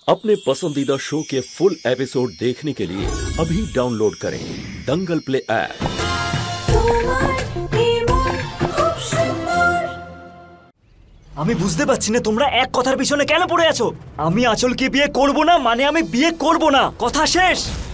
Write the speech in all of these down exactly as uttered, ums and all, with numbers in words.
अपने पसंदीदा शो के फुल एपिसोड देखने के लिए अभी डाउनलोड करें दंगल प्ले ऐप। আমি বুঝতে পারছি না তোমরা এক কথার পিছনে কেন পড়ে আছো। আমি আঁচলকে বিয়ে করব না মানে আমি বিয়ে করব না, কথা শেষ।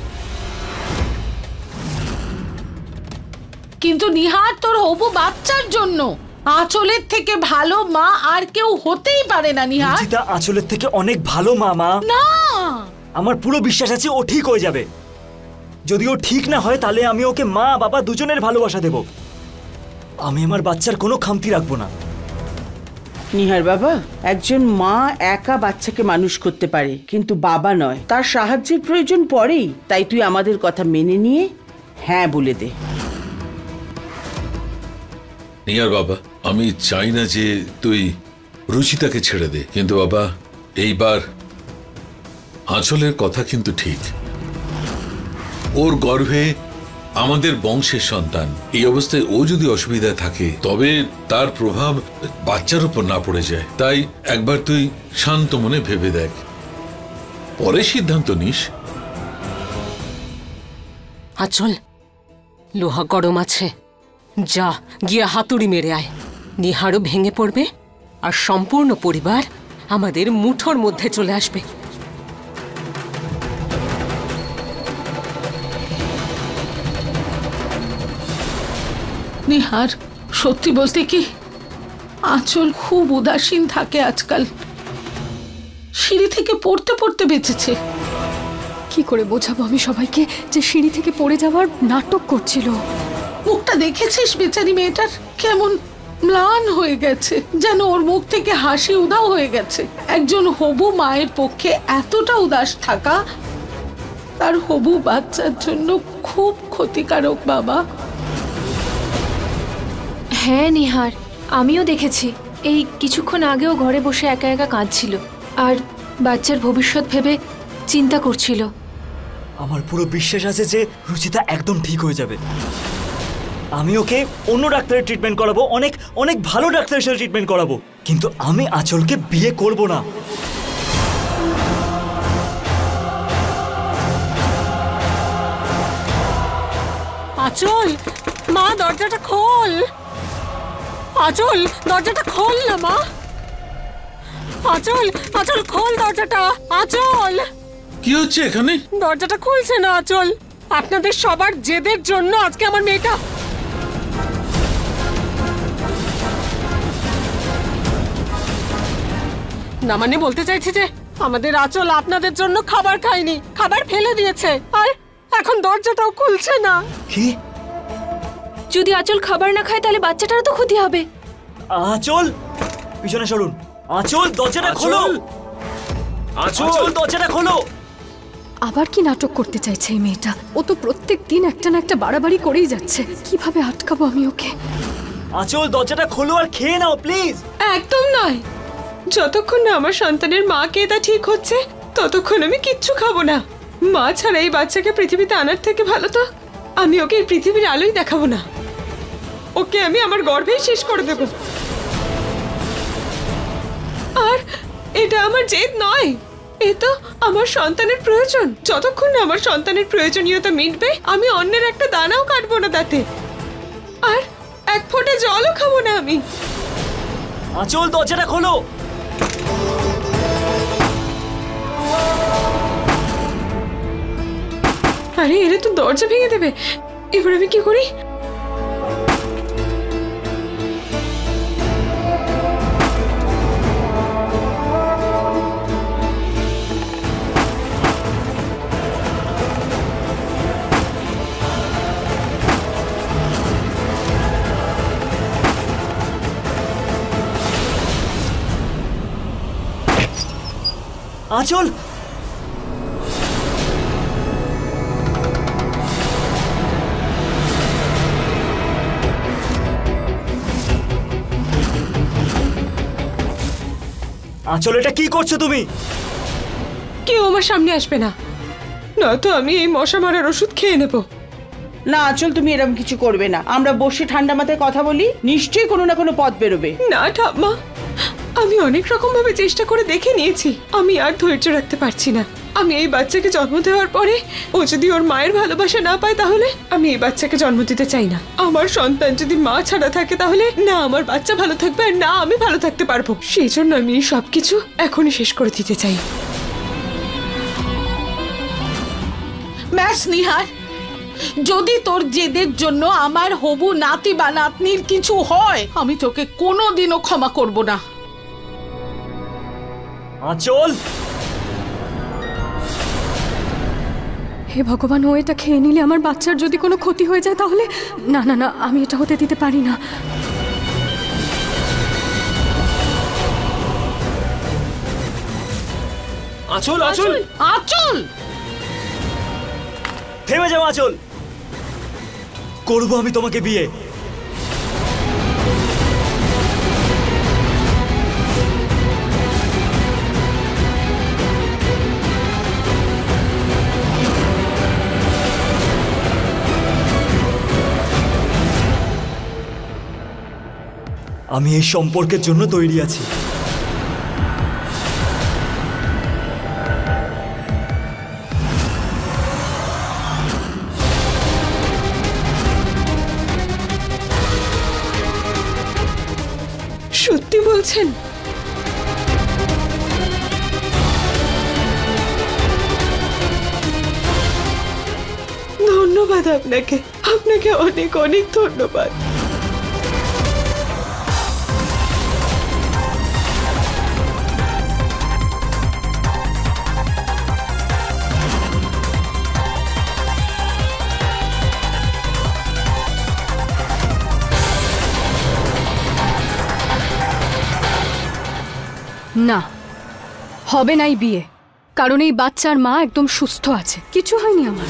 কিন্তু নিহার তোর হবু বাচ্চার জন্য আঁচলের থেকে ভালো মা আর কেউ হতেই পারে না। নিহার রুচিতা আঁচলের থেকে অনেক ভালো মা। মা না, আমার পুরো বিশ্বাস আছে ও ঠিক হয়ে যাবে। যদি ও ঠিক না হয় তাহলে আমি ওকে মা বাবা দুজনের ভালোবাসা দেব। আমি আমার বাচ্চার কোনো খামতি রাখবো না। নিহার বাবা, একজন মা একা বাচ্চাকে মানুষ করতে পারে কিন্তু বাবা নয়, তার সাহায্যের প্রয়োজন পড়েই। তাই তুই আমাদের কথা মেনে নিয়ে হ্যাঁ বলে দে। নিহার বাবা, আমি চাই না যে তুই রুচিতাকে ছেড়ে দে, কিন্তু বাবা এইবার আঁচলের কথা কিন্তু ঠিক। ওর গর্ভে আমাদের বংশের সন্তান, এই অবস্থায় ও যদি অসুবিধায় থাকে তবে তার প্রভাব বাচ্চার উপর না পড়ে যায়। তাই একবার তুই শান্ত মনে ভেবে দেখ, পরে সিদ্ধান্ত নিস। আঁচল, লোহা গরম আছে, যা গিয়ে হাতুড়ি মেরে আয়। নিহারও ভেঙে পড়বে আর সম্পূর্ণ পরিবার আমাদের মুঠোর মধ্যে চলে আসবে। নিহার সত্যি বলতে কি আঁচল খুব উদাসীন থাকে আজকাল। সিঁড়ি থেকে পড়তে পড়তে বেঁচেছে। কি করে বোঝাবো আমি সবাইকে যে সিঁড়ি থেকে পড়ে যাওয়ার নাটক করছিল। মুখটা দেখেছিস বেচারি মেয়েটার কেমন ম্লান হয়ে গেছে, যেন ওর মুখ থেকে হাসি উধাও হয়ে গেছে। একজন হবু মায়ের পক্ষে এতটা উদাস থাকা তার হবু বাচ্চার জন্য খুব ক্ষতিকারক বাবা। হ্যাঁ নিহার, আমিও দেখেছি। এই কিছুক্ষণ আগেও ঘরে বসে একা একা কাঁদছিল আর বাচ্চার ভবিষ্যৎ ভেবে চিন্তা করছিল। আমার পুরো বিশ্বাস আছে যে রুচিতা একদম ঠিক হয়ে যাবে। আমি ওকে অন্য ডাক্তারের ট্রিটমেন্ট করাবো, অনেক অনেক ভালো ডাক্তারের সাথে ট্রিটমেন্ট করাবো, কিন্তু আমি আঁচলকে বিয়ে করব না। আঁচল, মা দরজাটা খোল। আঁচল, দরজাটা খোল না মা। আঁচল, আঁচল খোল দরজাটা। আঁচল, কি হচ্ছে এখানে? দরজাটা খুলছে না আঁচল। আপনাদের সবার জেদের জন্য আজকে আমার মেয়েটা। না মানে বলতে চাইছি যে আমাদের আঁচল আপনাদের জন্য খাবার খায়নি, খাবার ফেলে দিয়েছে আর এখন দরজাটাও খুলছে না। কি? যদি আঁচল খাবার না খায় তাহলে বাচ্চাটারও তো ক্ষতি হবে। আঁচল পিছনে সরুন। আঁচল দরজাটা খোলো। আঁচল দরজাটা খোলো। আবার কি নাটক করতে চাইছে এই মেয়েটা? ও তো প্রত্যেক দিন একটা না একটা বাড়াবাড়ি করেই যাচ্ছে। কিভাবে আটকাবো আমি ওকে? আঁচল দরজাটা খোলো আর খেয়ে নাও প্লিজ। একদম নয়, যতক্ষণ না আমার সন্তানের মা কে তা ঠিক হচ্ছে ততক্ষণ আমি কিচ্ছু খাবো না। মা ছাড়া এই বাচ্চাকে পৃথিবীতে আনার থেকে ভালো তো আমি ওকে এই পৃথিবীর আলোই দেখাবো না। ওকে আমি আমার গর্ভেই শেষ করে দেব। আর এটা আমার জেদ নয়, এ তো আমার সন্তানের প্রয়োজন। যতক্ষণ না আমার সন্তানের প্রয়োজনীয়তা মিটবে আমি অন্যের একটা দানাও কাটবো না তাতে, আর এক ফোঁটা জলও খাবো না আমি। আঁচল দরজাটা খোলো। আরে এরা তো দরজা ভেঙে দেবে, এবার আমি কি করি? আঁচল আঁচল এটা কি করছো তুমি? কেউ আমার সামনে আসবে না, নয়তো আমি এই মশা মারার ওষুধ খেয়ে নেব। না আঁচল, তুমি এরকম কিছু করবে না। আমরা বসে ঠান্ডা মাথায় কথা বলি, নিশ্চয়ই কোনো না কোনো পথ বেরোবে। না ঠাম্মা, আমি অনেক রকম ভাবে চেষ্টা করে দেখে নিয়েছি, আমি আর ধৈর্য রাখতে পারছি না। আমি এই বাচ্চাকে জন্ম দেওয়ার পরে ও যদি ওর মায়ের ভালোবাসা না পায় তাহলে আমি এই বাচ্চাকে জন্ম দিতে চাই না। আমার সন্তান যদি মা ছাড়া থাকে তাহলে না আমার বাচ্চা ভালো থাকবে আর না আমি ভালো থাকতে পারবো। সেই জন্য আমি এই সবকিছু এখনই শেষ করে দিতে চাই। ব্যাস নিহার, যদি তোর জেদের জন্য আমার হবু নাতি বা নাতনির কিছু হয় আমি তোকে কোনোদিনও ক্ষমা করব না। আঁচল, হে ভগবান, ও এটা খেয়ে নিলে আমার বাচ্চার যদি কোনো ক্ষতি হয়ে যায় তাহলে না না না, আমি এটা হতে দিতে পারি না। আঁচল আঁচল আঁচল, থেমে যাও আঁচল, করবো আমি তোমাকে বিয়ে। আমি এই সম্পর্কের জন্য তৈরি আছি। সত্যি বলছেন? ধন্যবাদ আপনাকে, আপনাকে অনেক অনেক ধন্যবাদ। না, হবে নাই বিয়ে, কারণ এই বাচ্চার মা একদম সুস্থ আছে, কিছু হয়নি আমার।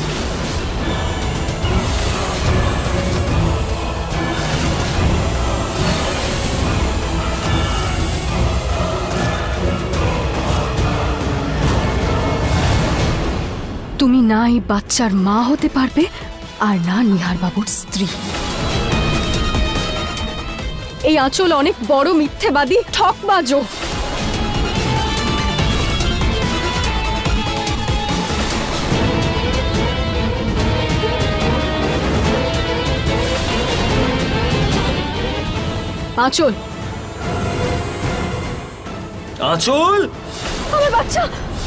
তুমি না এই বাচ্চার মা হতে পারবে আর না নিহার বাবুর স্ত্রী। এই আঁচল অনেক বড় মিথ্যেবাদী, ঠকবাজও। আঁচল, আঁচল, আমার বাচ্চা।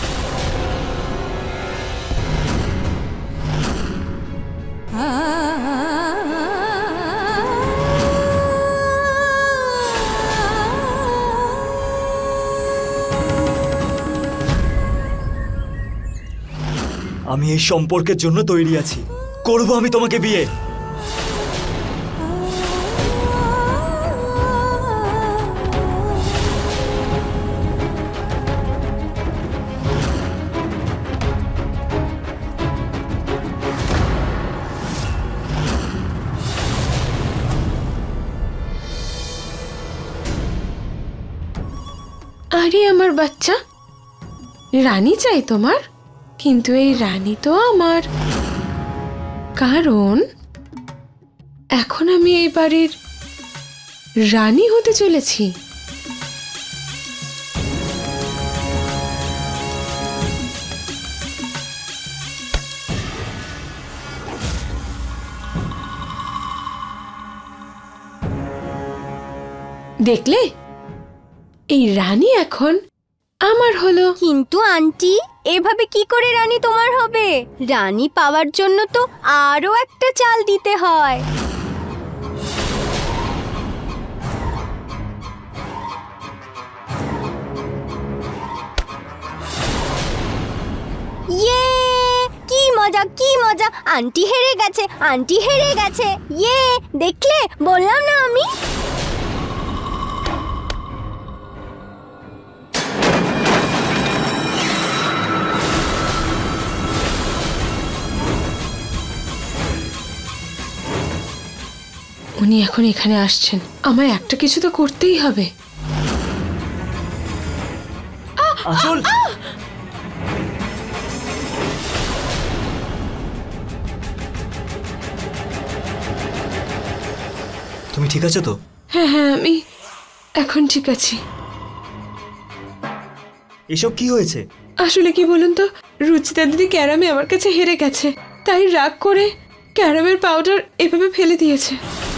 আমি এই সম্পর্কের জন্য তৈরি আছি, করবো আমি তোমাকে বিয়ে। আরে আমার বাচ্চা, রানী চাই তোমার, কিন্তু এই রানী তো আমার, কারণ এখন আমি এই বাড়ির রানী হতে চলেছি। দেখলে, এই রানী এখন আমার হলো। কিন্তু আন্টি, এভাবে কি করে রানী তোমার হবে? রানী পাওয়ার জন্য তো আরো একটা চাল দিতে হয়। ইয়ে, কি মজা কি মজা, আন্টি হেরে গেছে, আন্টি হেরে গেছে। ইয়ে, দেখলে, বললাম না আমি। উনি এখন এখানে আসছেন, আমায় একটা কিছু তো করতেই হবে। আঁচল, তুমি ঠিক আছো তো? হ্যাঁ হ্যাঁ, আমি এখন ঠিক আছি। এসব কি হয়েছে? আসলে কি বলুন তো, রুচিতা দিদি ক্যারামে আমার কাছে হেরে গেছে, তাই রাগ করে ক্যারামের পাউডার এভাবে ফেলে দিয়েছে।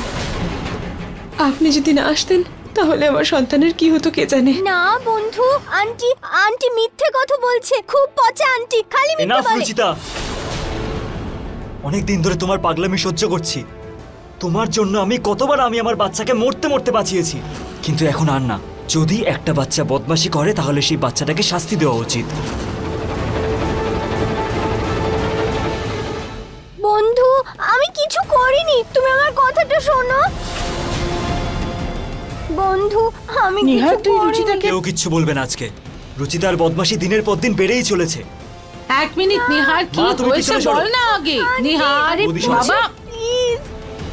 আপনি যদি না আসতেন তাহলে আমার সন্তানের কি হতো কে জানে। না বন্ধু, আন্টি আন্টি মিথ্যে কথা বলছে, খুব পচা আন্টি, খালি মিথ্যে এনাফ বলে। রুচিতা, অনেক দিন ধরে তোমার পাগলামি সহ্য করছি। তোমার জন্য আমি কতবার আমি আমার বাচ্চাকে মরতে মরতে বাঁচিয়েছি, কিন্তু এখন আর না। যদি একটা বাচ্চা বদমাশি করে তাহলে সেই বাচ্চাটাকে শাস্তি দেওয়া উচিত। বন্ধু আমি কিছু করিনি, তুমি আমার কথাটা শোনো। বন্ধু আমি নিহার, কিছু তুই করিনি। রুচিতাকে কেউ কিচ্ছু বলবে না আজকে। রুচিতার বদমাশি দিনের পর দিন বেড়েই চলেছে। এক মিনিট নিহার, কি মা, তুমি হয়েছে পিছনে সরো। বল না আগে। নিহার বৌদি সরছে। বাবা, প্লিজ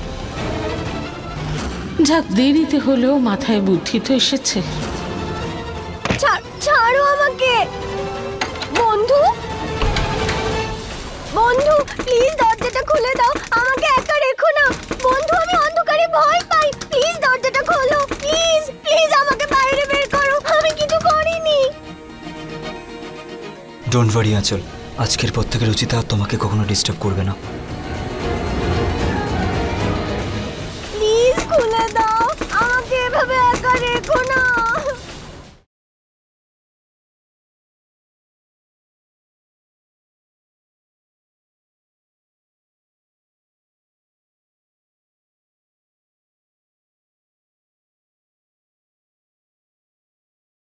যাক দেরিতে হলেও মাথায় বুদ্ধি তো এসেছে। ছাড়- ছাড়ো আমাকে বন্ধু। বন্ধু প্লিজ দরজাটা খুলে দাও, আমাকে একা রেখো না বন্ধু, আমি অন্ধকারে ভয় পাই। প্লিজ দরজাটা খোলো, প্লিজ প্লিজ আমাকে বাইরে বের করো, আমি কিছু করিনি। ডোন্ট ওয়ারি আঁচল, আজকের পর থেকে রুচিতা আর তোমাকে কখনো ডিস্টার্ব করবে না। প্লিজ খুলে দাও, আমাকে এভাবে একা রেখো না।